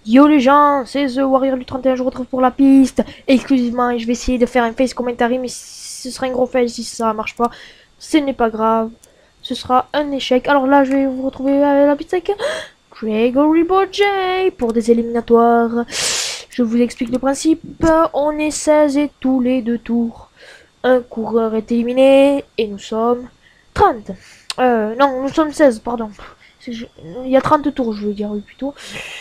Yo les gens, c'est The Warrior du 31, je vous retrouve pour la piste exclusivement et je vais essayer de faire un face commentary mais ce sera un gros fail si ça marche pas. Ce n'est pas grave, ce sera un échec. Alors là je vais vous retrouver à la piste avec Gregory Bojay pour des éliminatoires. Je vous explique le principe, on est 16 et tous les 2 tours. Un coureur est éliminé et nous sommes 30. Non, nous sommes 16, pardon. Il y a 30 tours, je veux dire, oui, plutôt.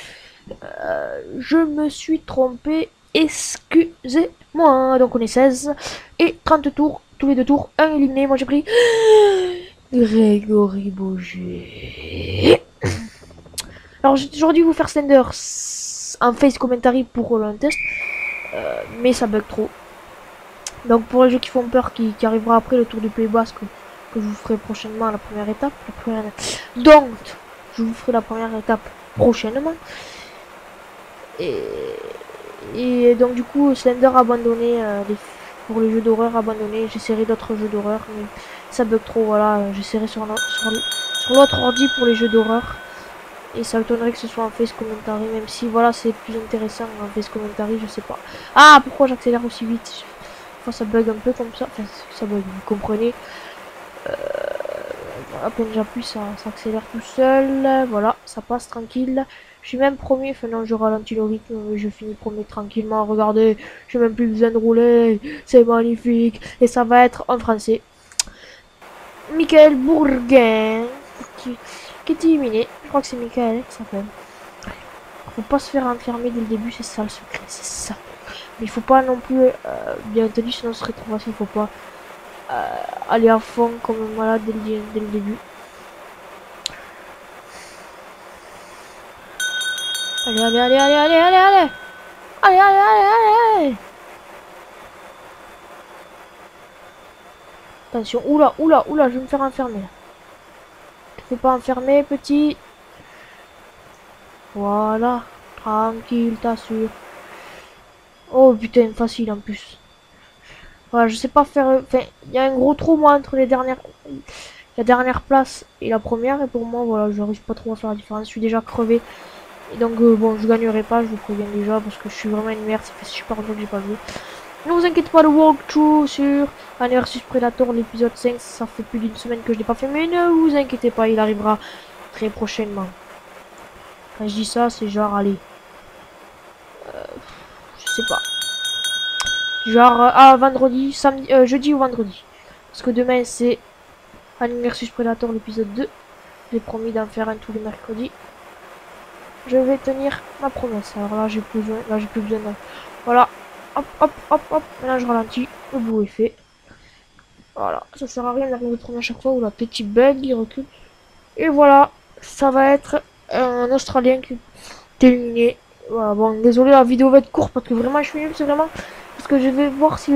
Je me suis trompé, excusez-moi. Donc on est 16 et 30 tours, tous les 2 tours, un éliminé. Moi j'ai pris Gregory Bojay. Alors j'ai toujours dû vous faire Slender en face commentary pour un test, mais ça bug trop. Donc pour les jeux qui font peur, qui arrivera après le tour du Pays Basque, que je vous ferai prochainement à la première étape. Donc je vous ferai la première étape prochainement. Et donc du coup Slender abandonné pour les jeux d'horreur abandonné. J'essaierai d'autres jeux d'horreur mais ça bug trop, voilà. J'essaierai sur l'autre ordi pour les jeux d'horreur. Et ça m'étonnerait que ce soit un face commentary, même si voilà c'est plus intéressant un face commentary, je sais pas. Ah, pourquoi j'accélère aussi vite? Enfin ça bug un peu comme ça, enfin ça bug, vous comprenez. À peine j'appuie ça accélère tout seul, voilà, ça passe tranquille. Je suis même premier, enfin non je ralentis le rythme, mais je finis premier tranquillement, regardez, j'ai même plus besoin de rouler, c'est magnifique. Et ça va être en français. Michael Bourguin, qui est éliminé, je crois que c'est Michael qui s'appelle. Faut pas se faire enfermer dès le début, c'est ça le secret, c'est ça. Mais il faut pas non plus, bien entendu, sinon ce serait trop facile, faut pas aller à fond comme un malade dès le début. Allez, allez, allez, allez, allez, allez, allez. Allez, allez, allez, allez. Attention, oula, oula, oula, je vais me faire enfermer. Tu fais pas enfermer, petit. Voilà, tranquille, t'assure. Oh putain, facile en plus. Voilà, je sais pas faire. Enfin, il y a un gros trou moi entre la dernière place et la première. Et pour moi, voilà, j'arrive pas trop à faire la différence. Je suis déjà crevé. Et donc, bon, je gagnerai pas, je vous préviens déjà, parce que je suis vraiment une merde. Ça fait super longtemps que j'ai pas joué. Ne vous inquiétez pas, le walkthrough sur Alien vs Predator, l'épisode 5, ça fait plus d'une semaine que je l'ai pas fait, mais ne vous inquiétez pas, il arrivera très prochainement. Quand je dis ça, c'est genre, allez, je sais pas, genre, vendredi, samedi, jeudi ou vendredi. Parce que demain, c'est Alien vs Predator, l'épisode 2. J'ai promis d'en faire un tous les mercredis. Je vais tenir ma promesse. Alors là, j'ai plus besoin de... Voilà. Hop, hop, hop, hop. Maintenant, je ralentis. Le bout est fait. Voilà. Ça sert à rien d'arriver premier à chaque fois où la petite bug, il recule. Et voilà. Ça va être un Australien qui est éliminé. Voilà. Bon, désolé, la vidéo va être courte parce que vraiment, je suis nul. C'est vraiment parce que je vais voir si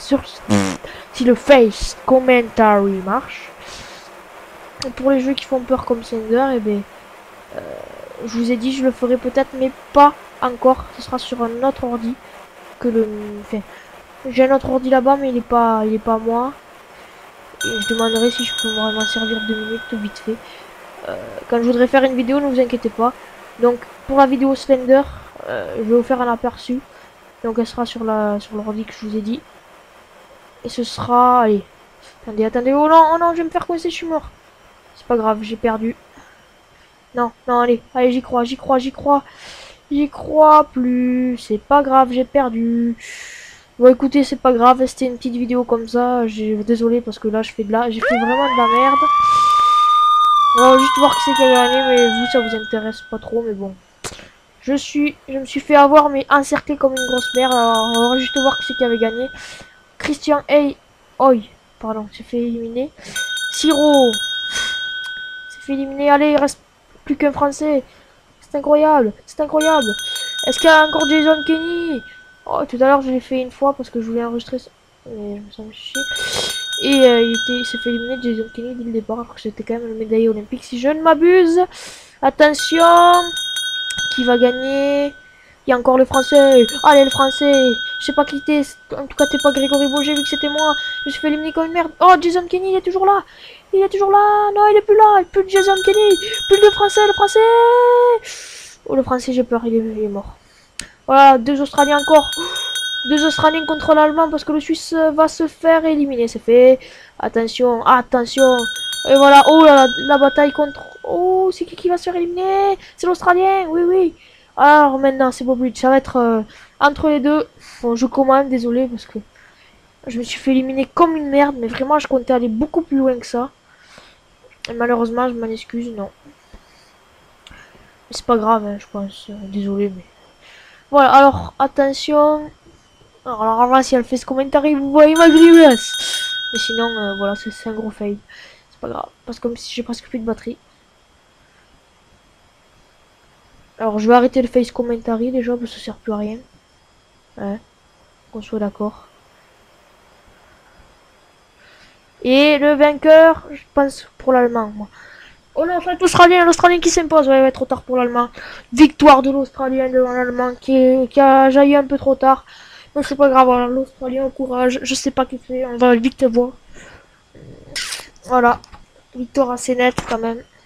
si le face commentary marche. Et pour les jeux qui font peur comme Slender, et ben... je vous ai dit, je le ferai peut-être, mais pas encore. Ce sera sur un autre ordi que le. Enfin, j'ai un autre ordi là-bas, mais il est pas à moi. Et je demanderai si je peux m'en servir 2 minutes vite fait. Quand je voudrais faire une vidéo, ne vous inquiétez pas. Donc pour la vidéo Slender, je vais vous faire un aperçu. Donc elle sera sur l'ordi que je vous ai dit. Et ce sera. Allez. Attendez, attendez. Oh non, je vais me faire coincer, je suis mort. C'est pas grave, j'ai perdu. Non, non, allez, allez, j'y crois, j'y crois, j'y crois. J'y crois plus. C'est pas grave, j'ai perdu. Bon, écoutez, c'est pas grave. C'était une petite vidéo comme ça. Désolé parce que là, j'ai fait vraiment de la merde. On va juste voir qui c'est qui a gagné, mais vous, ça vous intéresse pas trop, mais bon. Je me suis fait avoir, mais encerclé comme une grosse merde. Alors, on va juste voir qui c'est qui avait gagné. Christian Hey, Oi, pardon, s'est fait éliminer. Siro s'est fait éliminer. Allez, il reste plus qu'un Français. C'est incroyable, c'est incroyable. Est-ce qu'il y a encore Jason Kenny? Oh, tout à l'heure je l'ai fait une fois parce que je voulais enregistrer ça. Mais ça me chie. Et il s'est fait éliminer Jason Kenny dès le départ alors que c'était quand même le médaillé olympique si je ne m'abuse. Attention, qui va gagner? Il y a encore le français. Allez le français. Je sais pas qui t'es. En tout cas t'es pas Grégory Bojay vu que c'était moi. Je me suis fait éliminer comme une merde. Oh, Jason Kenny il est toujours là. Il est toujours là. Non, il est plus là. Plus de Jason Kenny. Plus de français, le français. Oh, le français, j'ai peur, il est mort. Voilà, 2 Australiens encore. 2 Australiens contre l'Allemand parce que le Suisse va se faire éliminer. C'est fait. Attention, attention. Et voilà, oh là, la bataille contre... Oh, c'est qui va se faire éliminer? C'est l'Australien, oui, oui. Alors maintenant, c'est Bobridge, ça va être entre les deux. Bon, je commande, désolé, parce que je me suis fait éliminer comme une merde, mais vraiment, je comptais aller beaucoup plus loin que ça. Et malheureusement, je m'en excuse, non. Mais c'est pas grave, hein, je pense. Désolé, mais... Voilà, alors, attention. Alors là, si elle fait ce commentaire, vous voyez ma grimace. Mais sinon, voilà, c'est un gros fail. C'est pas grave, parce que comme si j'ai presque plus de batterie. Alors, je vais arrêter le face commentary déjà, parce que ça sert plus à rien. Ouais, qu'on soit d'accord. Et le vainqueur, je pense pour l'Allemand, moi. Oh non, c'est l'Australien qui s'impose. Ouais, ouais, trop tard pour l'Allemand. Victoire de l'Australien devant l'Allemand qui a jailli un peu trop tard. Mais c'est pas grave, voilà, l'Australien au courage. Je sais pas qui c'est, on va vite voir. Voilà, victoire assez nette quand même.